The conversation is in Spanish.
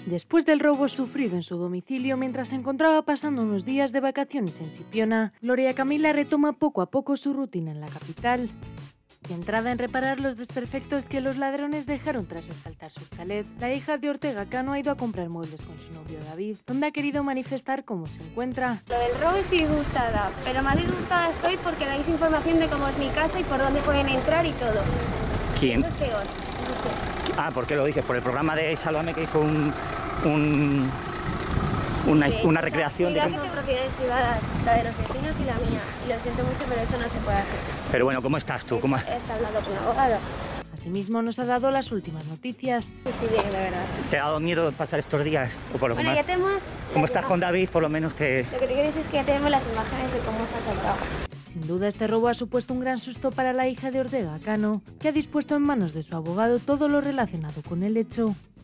Después del robo sufrido en su domicilio mientras se encontraba pasando unos días de vacaciones en Chipiona, Gloria Camila retoma poco a poco su rutina en la capital. Centrada en reparar los desperfectos que los ladrones dejaron tras asaltar su chalet, la hija de Ortega Cano ha ido a comprar muebles con su novio David, donde ha querido manifestar cómo se encuentra. Lo del robo estoy disgustada, pero más disgustada estoy porque dais información de cómo es mi casa y por dónde pueden entrar y todo. ¿Quién? Eso es peor, no sé. Ah, ¿por qué lo dices? Por el programa de Sálvame que hizo una recreación de... Son propiedades privadas, la de los vecinos y la mía. Y lo siento mucho, pero eso no se puede hacer. Pero bueno, ¿cómo estás tú? He estado hablando con un abogado. Asimismo, nos ha dado las últimas noticias. Estoy bien, de verdad. ¿Te ha dado miedo pasar estos días? O por lo Bueno, más, ya tenemos... como estás con David, por lo menos te... Lo que te quiero decir es que ya tenemos las imágenes de cómo se ha asaltado. Sin duda, este robo ha supuesto un gran susto para la hija de Ortega Cano, que ha dispuesto en manos de su abogado todo lo relacionado con el hecho.